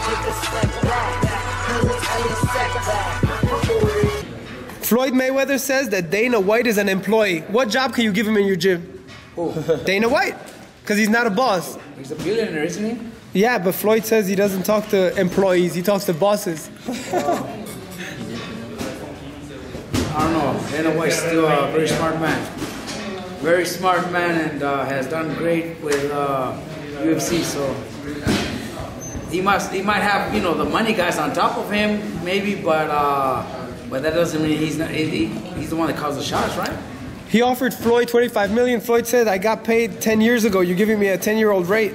Floyd Mayweather says that Dana White is an employee. What job can you give him in your gym? Who? Dana White. Because he's not a boss. He's a billionaire, isn't he? Yeah, but Floyd says he doesn't talk to employees, he talks to bosses. I don't know. Dana White's still a very smart man. Very smart man, and has done great with UFC, so he might have, you know, the money guys on top of him, maybe, but that doesn't mean he's the one that calls the shots, right? He offered Floyd $25 million. Floyd said, I got paid 10 years ago. You're giving me a 10-year-old rate.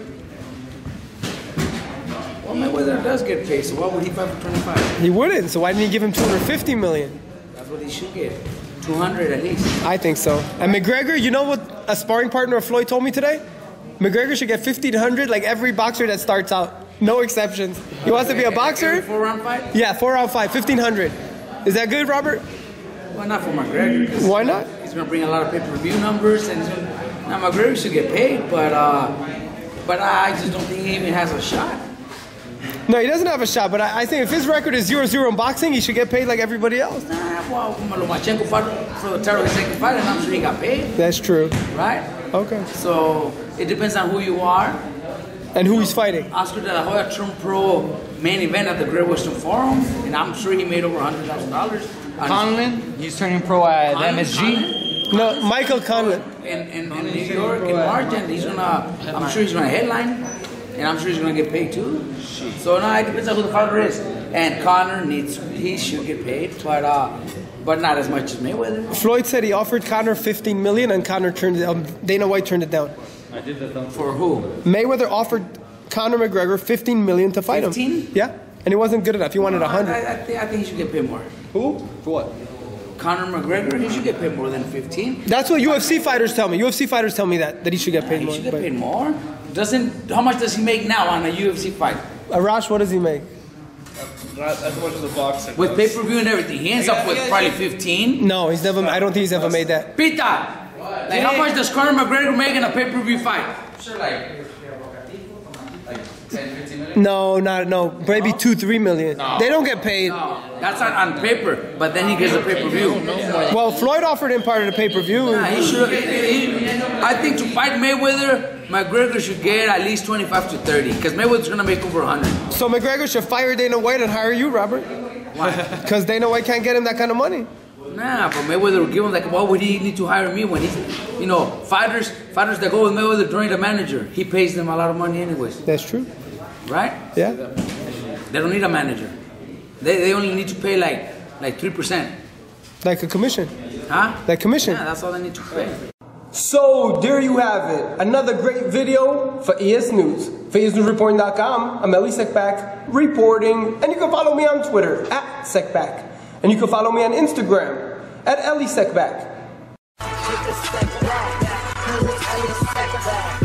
Well, Mayweather does get paid, so why would he fight for 25? He wouldn't, so why didn't he give him $250 million? That's what he should get. 200 at least. I think so. And McGregor, you know what a sparring partner of Floyd told me today? McGregor should get 1,500 like every boxer that starts out. No exceptions. He wants to be a boxer? 4-round fight? Yeah, 4-round fight, 1,500. Is that good, Robert? Well, not for McGregor. Why not? He's going to bring a lot of pay-per-view numbers, and now McGregor should get paid, but I just don't think he even has a shot. No, he doesn't have a shot, but I think if his record is 0-0 in boxing, he should get paid like everybody else. Nah, well, Lomachenko fought for the title of his second fight, and I'm sure he got paid. That's true. Right? Okay. So, it depends on who you are. And who he's fighting. Oscar De La Hoya turned pro main event at the Great Western Forum, and I'm sure he made over $100,000. Conlon, he's turning pro at MSG. No, Michael Conlon. In New York in March, and I'm sure he's gonna headline, and I'm sure he's gonna get paid too. So now it depends on who the fighter is. And Conor he should get paid, but not as much as Mayweather. Floyd said he offered Conor $15 million, and Dana White turned it down. I did that down. For who? Mayweather offered Conor McGregor $15 million to fight 15? him. Yeah, and he wasn't good enough. He wanted 100. I think he should get paid more. Who? For what? Conor McGregor, he should get paid more than 15. That's what UFC fighters tell me. UFC fighters tell me that he should get paid more. He should get paid more. How much does he make now on a UFC fight? Arash, what does he make? Not as much as a boxer. With pay-per-view and everything, he ends up with probably 15. No, he's never. I don't think he's ever made that. Pita! Like, how much does Conor McGregor make in a pay-per-view fight? Sure, like 10, 15 million? No, maybe 2-3 million. No. They don't get paid. No, that's not on paper, but then he gets a pay-per-view. Well, Floyd offered him part of the pay-per-view. Nah, he should. I think to fight Mayweather, McGregor should get at least 25 to 30, because Mayweather's gonna make over 100. So McGregor should fire Dana White and hire you, Robert? Why? Because Dana White can't get him that kind of money. Nah, but Mayweather would give him, like, why would he need to hire me when he's, you know, fighters that go with Mayweather during the manager, he pays them a lot of money anyways. That's true. Right? Yeah. They don't need a manager. They only need to pay like 3%. Like a commission. Huh? Like commission. Yeah, that's all they need to pay. So there you have it. Another great video for EsNews. For EsNewsReporting.com, I'm Eli Sekback reporting, and you can follow me on Twitter @Sekback. And you can follow me on Instagram @Eli Sekback.